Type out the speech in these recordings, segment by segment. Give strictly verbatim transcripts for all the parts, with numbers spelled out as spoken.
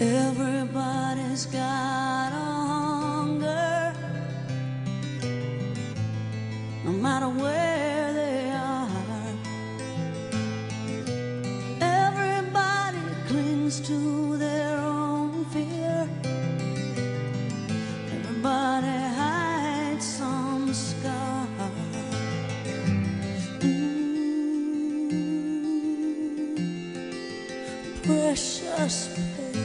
Everybody's got a hunger, no matter where they are. Everybody clings to their own fear. Everybody hides some scar. Mm, precious pain.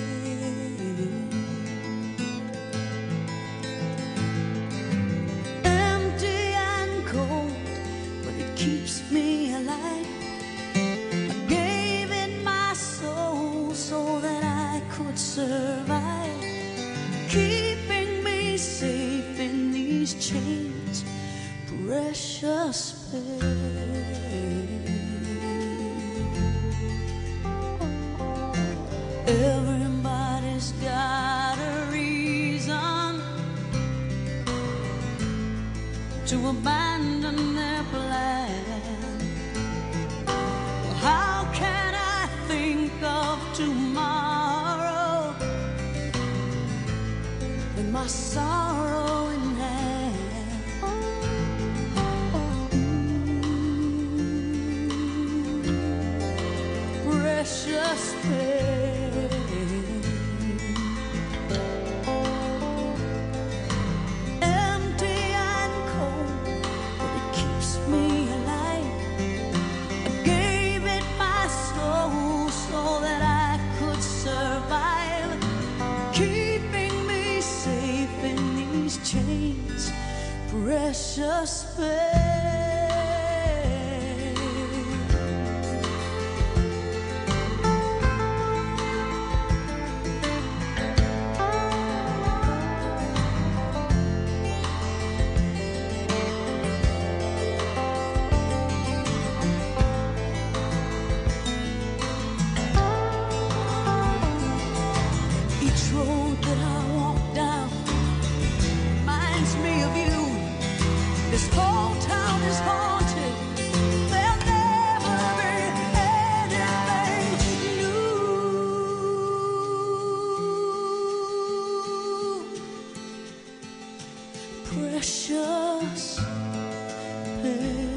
Keeps me alive. I gave it my soul so that I could survive, keeping me safe in these chains. Precious pain. Everybody's got a reason to abandon their plan. Well, how can I think of tomorrow with my sorrow in hand? Mm, precious pain. Chains, precious pain. Each road that I walk down reminds me of you. This whole town is haunted. There'll never be anything new. Precious pain.